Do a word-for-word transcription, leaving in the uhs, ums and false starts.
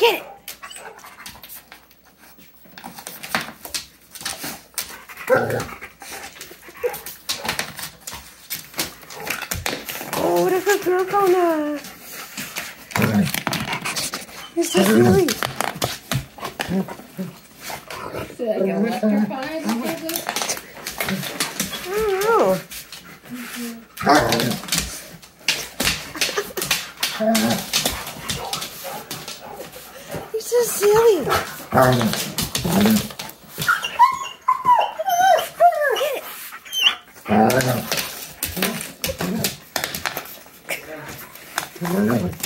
Get it. Oh, there's a girl corner. You're so silly. So like a electric pie? I don't know. You're so silly. Get it.